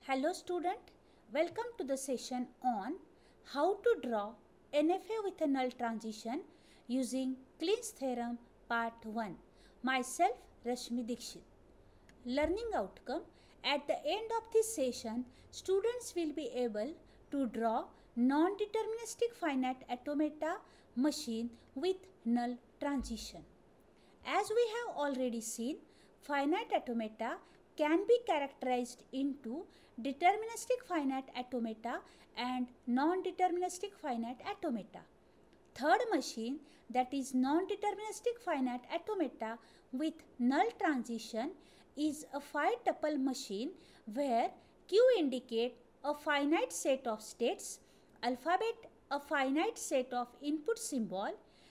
Hello student, welcome to the session on how to draw NFA with a null transition using Kleen's theorem part 1. Myself Rashmi K.Dixit. Learning outcome: at the end of this session, students will be able to draw non-deterministic finite automata machine with null transition. As we have already seen, finite automata can be characterized into deterministic finite automata and non-deterministic finite automata. Third machine, that is non-deterministic finite automata with null transition, is a 5-tuple machine where Q indicate a finite set of states, alphabet a finite set of input symbol,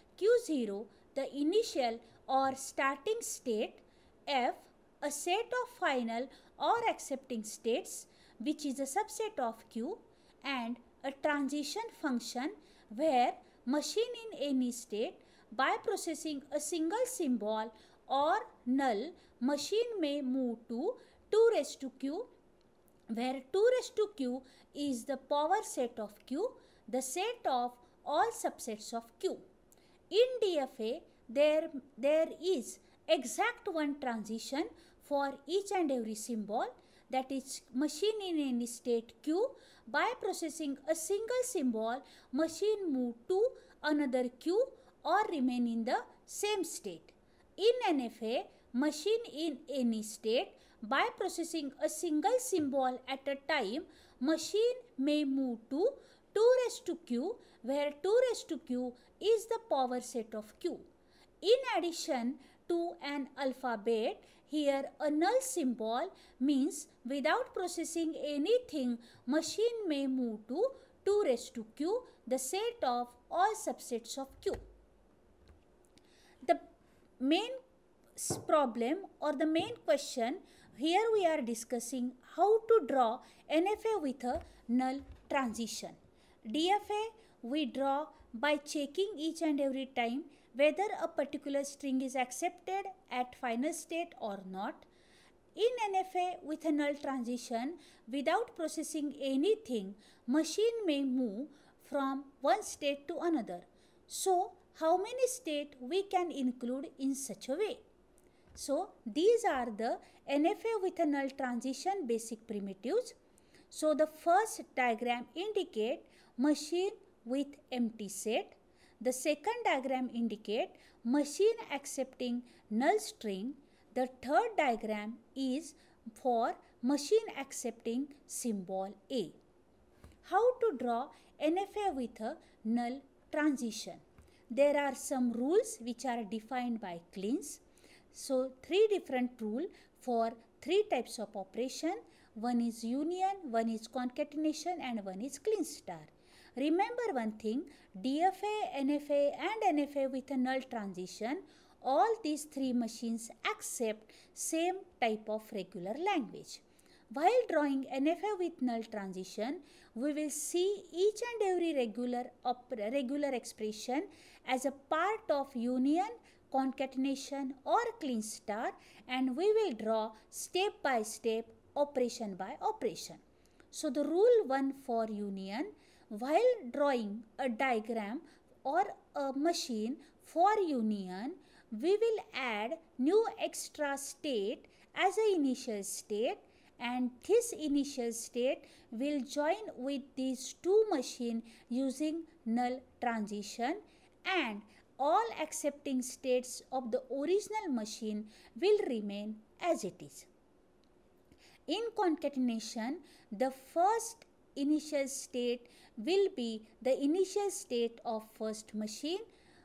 Q0 the initial or starting state, F a set of final or accepting states which is a subset of Q, and a transition function where machine in any state by processing a single symbol or null, machine may move to 2 raised to Q, where 2 raised to Q is the power set of Q, the set of all subsets of Q. In DFA, there is exact one transition for each and every symbol, that is machine in any state Q. By processing a single symbol, machine move to another Q or remain in the same state. In NFA, machine in any state, by processing a single symbol at a time, machine may move to 2 raised to Q, where 2 raised to Q is the power set of Q. In addition to an alphabet, here a null symbol means without processing anything, machine may move to 2 raised to Q, the set of all subsets of Q. The main problem or the main question here, we are discussing how to draw NFA with a null transition. DFA we draw by checking each and every time whether a particular string is accepted at final state or not. In NFA with a null transition, without processing anything, machine may move from one state to another. So, how many states we can include in such a way? So, these are the NFA with a null transition basic primitives. So, the first diagram indicate machine with empty set. The second diagram indicate machine accepting null string. The third diagram is for machine accepting symbol A. How to draw NFA with a null transition? There are some rules which are defined by Kleen's. So, 3 different rules for 3 types of operation. One is union, one is concatenation, and one is clean star. Remember one thing, DFA, NFA and NFA with a null transition, all these 3 machines accept same type of regular language. While drawing NFA with null transition, we will see each and every regular expression as a part of union, concatenation or clean star, and we will draw step by step, operation by operation. So, the rule 1 for union: while drawing a diagram or a machine for union, we will add new extra state as an initial state, and this initial state will join with these 2 machines using null transition, and all accepting states of the original machine will remain as it is. In concatenation, the first initial state will be the initial state of first machine.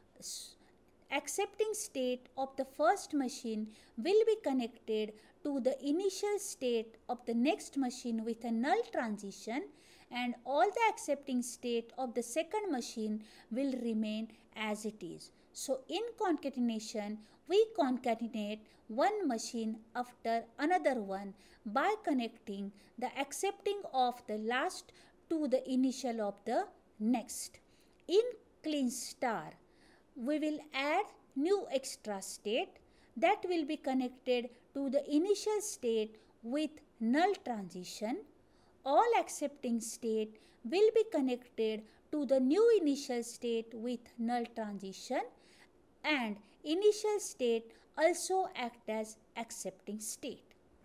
Accepting state of the first machine will be connected to the initial state of the next machine with a null transition, and all the accepting state of the second machine will remain as it is. So, in concatenation, we concatenate one machine after another one by connecting the accepting of the last to the initial of the next. In clean star, we will add new extra state that will be connected to the initial state with null transition. all accepting state will be connected to the new initial state with null transition, and initial state also act as accepting state.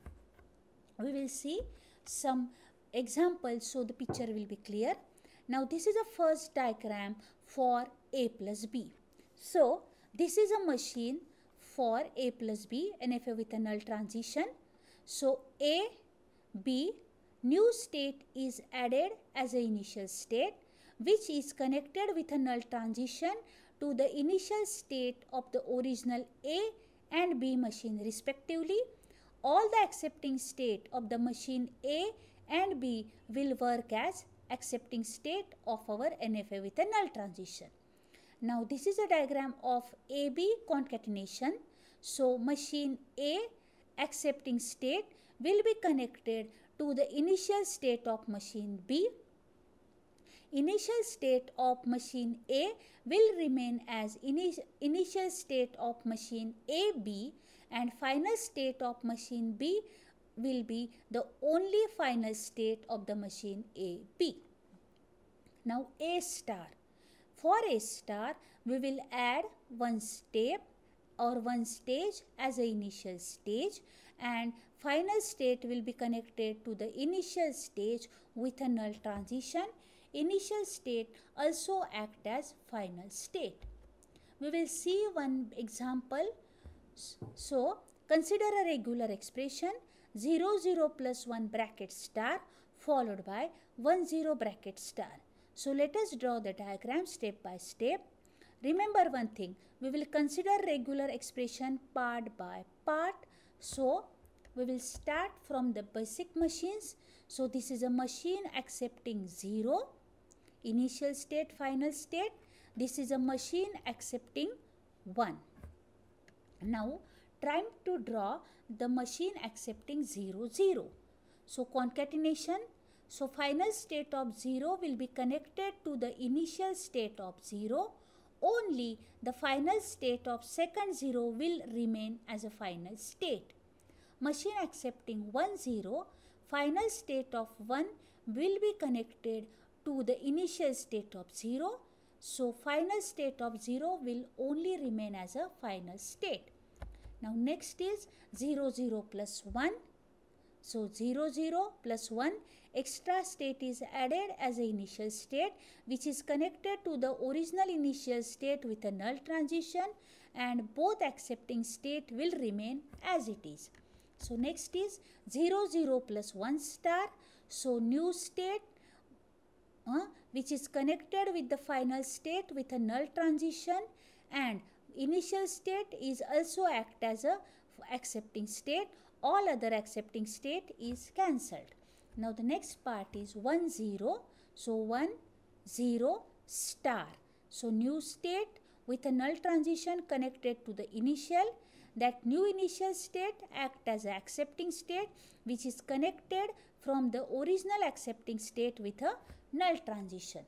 We will see some examples so the picture will be clear. Now this is a first diagram for A plus B. So this is a machine for A plus B, NFA with a null transition. So A, B, new state is added as an initial state which is connected with a null transition to the initial state of the original A and B machine respectively. All the accepting state of the machine A and B will work as accepting state of our NFA with a null transition. Now this is a diagram of AB concatenation. So machine A accepting state will be connected to the initial state of machine B. Initial state of machine A will remain as initial state of machine AB, and final state of machine B will be the only final state of the machine AB. Now A star. For A star, we will add one step or one stage as an initial stage, and final state will be connected to the initial stage with a null transition. Initial state also act as final state. We will see one example. So consider a regular expression 0 0 plus 1 bracket star followed by 1 0 bracket star. So let us draw the diagram step by step. Remember one thing, we will consider regular expression part by part. So we will start from the basic machines. So this is a machine accepting 0, initial state, final state. This is a machine accepting 1. Now trying to draw the machine accepting 0 0. So concatenation. So final state of 0 will be connected to the initial state of 0. Only the final state of second 0 will remain as a final state. Machine accepting 1 0, final state of 1 will be connected to the initial state of 0. So final state of 0 will only remain as a final state. Now next is 0 0 plus 1. So 0 0 plus 1 extra state is added as an initial state which is connected to the original initial state with a null transition, and both accepting state will remain as it is. So next is 0 0 plus 1 star. So new state which is connected with the final state with a null transition, and initial state is also act as a accepting state. All other accepting state is cancelled. Now the next part is 1 0. So 1 0 star. So new state with a null transition connected to the initial. That new initial state act as an accepting state which is connected from the original accepting state with a null transition.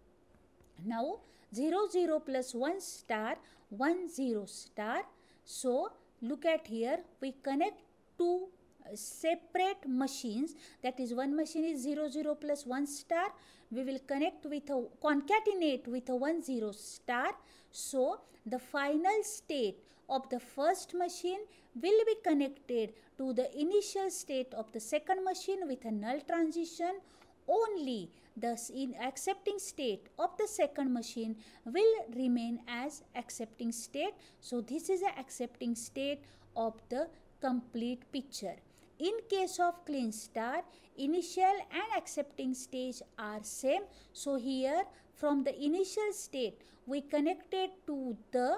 Now 0 0 plus 1 star, 1 0 star. So look at here, we connect two separate machines. That is, one machine is 0 0 plus 1 star. We will connect with a concatenate with a 1 0 star. So the final state of the first machine will be connected to the initial state of the second machine with a null transition. Only the accepting state of the second machine will remain as accepting state. So this is the accepting state of the complete picture. In case of clean star, initial and accepting stage are same. So here from the initial state we connected to the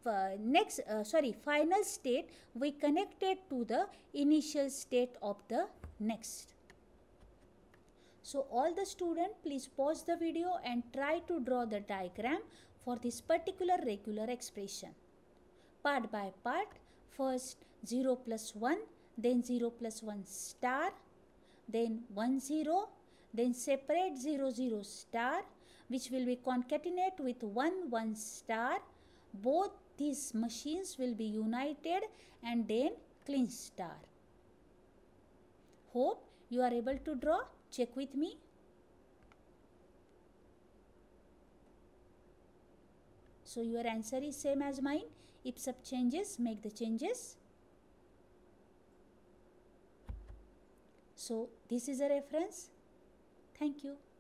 final state, we connected to the initial state of the next. So all the students, please pause the video and try to draw the diagram for this particular regular expression. Part by part, first 0 plus 1, then 0 plus 1 star, then 1 0, then separate 0 0 star, which will be concatenate with 1 1 star. Both these machines will be united and then clean star. Hope you are able to draw. Check with me. So your answer is same as mine. If sub changes, make the changes. So this is a reference. Thank you.